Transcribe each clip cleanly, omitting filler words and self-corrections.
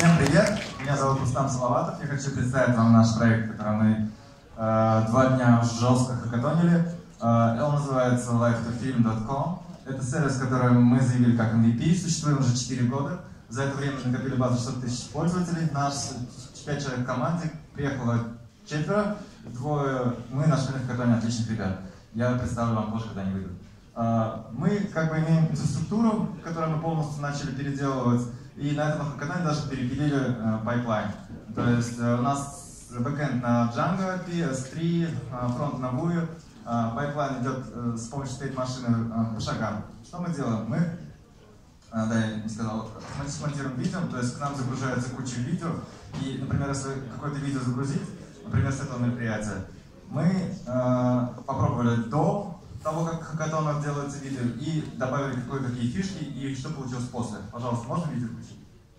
Всем привет! Меня зовут Рустам Салаватов. Я хочу представить вам наш проект, который мы 2 дня жестко хакатонили. Он называется live2film.com. Это сервис, который мы заявили как MVP. Существуем уже 4 года. За это время накопили базу 600 тысяч пользователей. Нас 5 человек в команде. Приехало 4. 2 мы нашли на хакатоне отличных ребят. Я представлю вам позже, когда они выйдут. Мы как бы имеем инфраструктуру, которую мы полностью начали переделывать, и на этом хакатоне даже перепилили пайплайн. То есть у нас бэкэнд на Django, PS3, фронт на Vue, пайплайн идет с помощью стейт-машины по шагам. Что мы делаем? Мы, да, я не сказал, автоматически монтируем видео, то есть к нам загружается куча видео, и, например, если какое-то видео загрузить, например, с этого мероприятия, мы попробовали до того, как хакатон делается видео, и добавили какие фишки, и что получилось после. Пожалуйста, можно видео включить?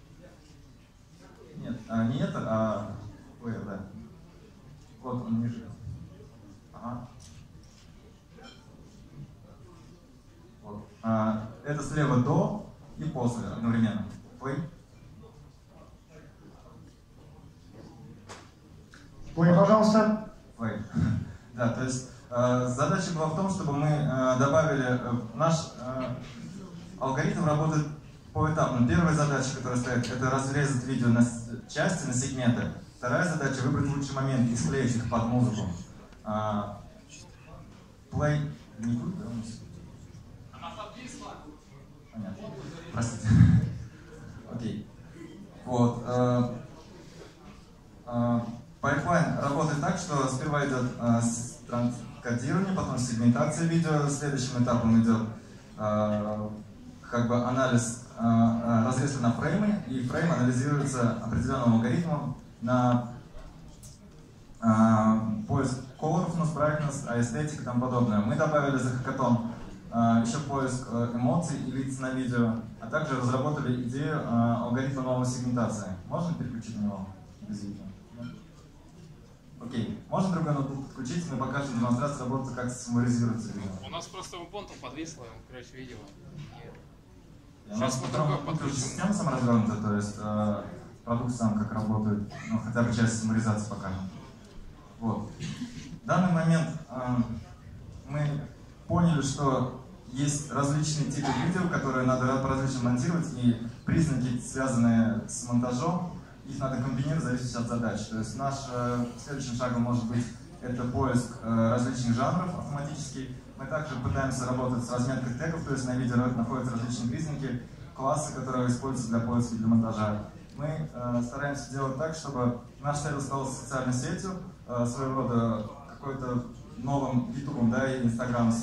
Нет, не это, а... Ой, да. Вот он ниже. Ага. Вот. Это слева до и после одновременно. Play. Play, пожалуйста. Play. Да, то есть задача была в том, чтобы мы добавили... Наш алгоритм работает поэтапно. Первая задача, которая стоит, это разрезать видео на части, на сегменты. Вторая задача — выбрать лучший момент и склеить их под музыку. Play... Не будет, да? Она подвисла. Понятно. Простите. Окей. Вот. Пайплайн работает так, что сперва идет кодирование, потом сегментация видео, следующим этапом идет как бы анализ, разрез на фреймы, и фрейм анализируется определенным алгоритмом на поиск colorfulness, brightness, aesthetic и тому подобное. Мы добавили за хакатон еще поиск эмоций и лиц на видео, а также разработали идею алгоритма новой сегментации. Можно переключить на него без видео? Окей. Можно другой ноутбук подключить, мы покажем демонстрацию работы, как символизируется видео. У нас просто Ubuntu подвисло, короче, видео. У нас система сама развернута, то есть продукт сам как работает, ну, хотя бы часть символизации покажем. Вот. В данный момент мы поняли, что есть различные типы видео, которые надо по-различному монтировать, и признаки, связанные с монтажом, их надо комбинировать в зависимости от задач. То есть наш следующим шагом может быть это поиск различных жанров автоматически. Мы также пытаемся работать с разметкой тегов, то есть на видео находятся различные признаки, классы, которые используются для поиска и для монтажа. Мы стараемся делать так, чтобы наш сервис стал социальной сетью, своего рода какой-то новым ютубом, да, и инстаграмом,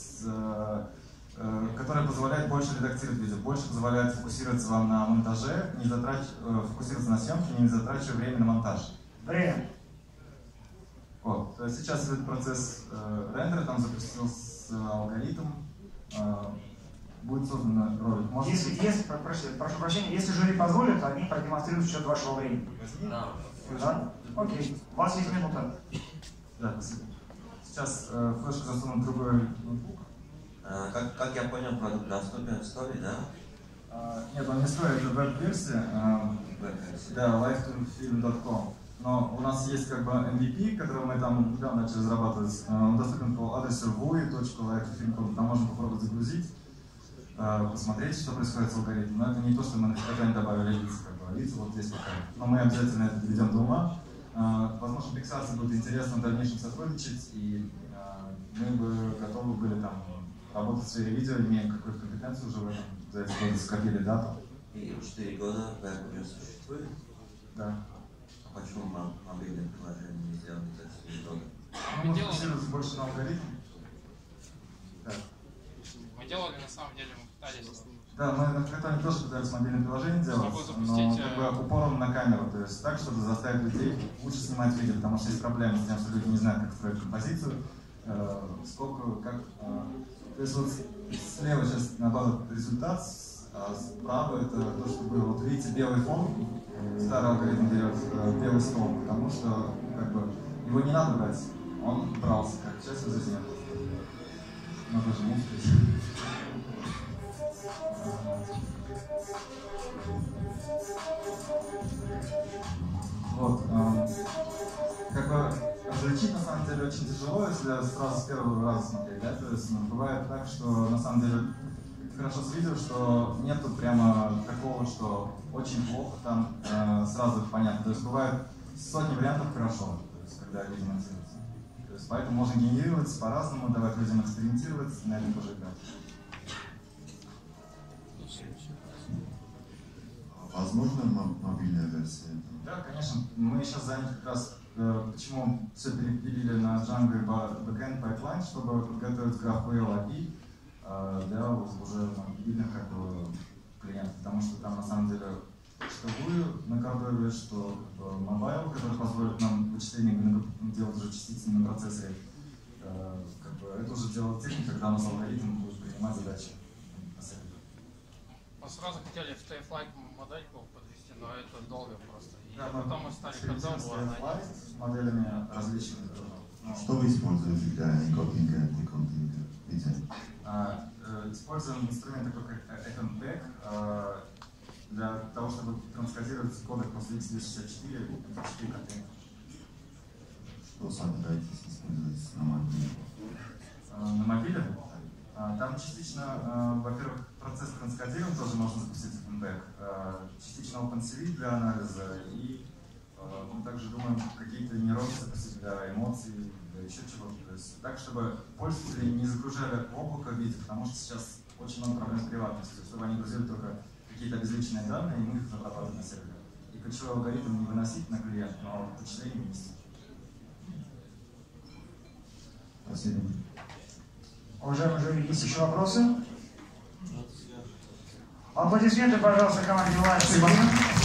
который позволяет больше редактировать видео, больше позволяет фокусироваться вам на монтаже, фокусироваться на съемке, не затрачивая время на монтаж. Время. Вот. То есть сейчас идет процесс рендера, там запустился алгоритм, будет создан ролик. Прошу прощения, если жюри позволит, они продемонстрируют счет вашего времени. Да? Окей. У вас есть минута. Да, спасибо. Сейчас флешку засунут в другой ноутбук. Как я понял, продукт доступен в Store, да? Нет, он не стоит, это веб-версия. Да, live2film.com. Но у нас есть как бы MVP, который мы там недавно начали разрабатывать. Он доступен по адресу vui.live2film.com. Там можно попробовать загрузить, посмотреть, что происходит с алгоритмом. Но это не то, что мы на хакатоне добавили лица. Как бы. Лица вот здесь пока. Но мы обязательно это доведем до ума. Возможно, Pixar будет интересно в дальнейшем сотрудничать, и мы бы готовы были там работать в сфере видео, имеем какую-то компетенцию уже в этом. За эти годы скопили дату. И 4 года веб уже существует? Да. А почему мобильное приложение не сделано за 4 года? Мы фокусируемся больше на алгоритме. Да. Мы делали, на самом деле, мы пытались. Да, мы на хакатоне тоже пытались мобильное приложение делать, но как бы упором на камеру, то есть так, чтобы заставить людей лучше снимать видео, потому что есть проблемы с тем, что люди не знают, как строить композицию, сколько, как... То есть вот слева сейчас наоборот результат, а справа это то, что было. Вот видите, белый фон, старый алгоритм берет белый стол, потому что как бы его не надо брать, он брался, как сейчас его здесь нет. Надо же музыку. Вот. Как бы различить на самом деле очень тяжело, если сразу с первого раза смотреть, да? То есть бывает так, что на самом деле хорошо с видео, что нету прямо такого, что очень плохо там сразу понятно. То есть бывает сотни вариантов хорошо, то есть когда люди монтируются. То есть поэтому можно генерировать по-разному, давать людям экспериментировать, на этом тоже играть. Возможно, мобильная версия? Да, конечно. Мы сейчас заняты как раз, почему все перепилили на Django и Backend Pipeline, чтобы подготовить GraphQL API для уже мобильных как бы, клиентов. Потому что там на самом деле что Glue на Cordova, что Mobile, который позволит нам вычисление делать уже частицами на процессоре. Как бы, это уже делает техника, когда у нас алгоритм будет принимать задачи. Мы сразу хотели в TF-like модельку подвести, но это долго просто. И да, потом мы стали Cordova с моделями различными. Что вы используете для энкодинга и декодинга? Используем инструменты как FMPEG для того, чтобы транскодировать кодек после x264 и картинки. Что собираетесь использовать на мобиле? На мобиле? Там частично, во-первых, процесс транскодирования тоже можно запустить в FMPEG, частично OpenCV для анализа, и мы также думаем какие-то нейронки запустить для эмоций, для еще чего-то. То есть так, чтобы пользователи не загружали облако в виде, потому что сейчас очень много проблем с приватностью, чтобы они грузили только какие-то обезличенные данные, и мы их обрабатываем на сервере. И ключевой алгоритм не выносить на клиент, но вычисление вынести. Спасибо. Уважаемые жюри, есть еще вопросы? Аплодисменты, пожалуйста, команде Live.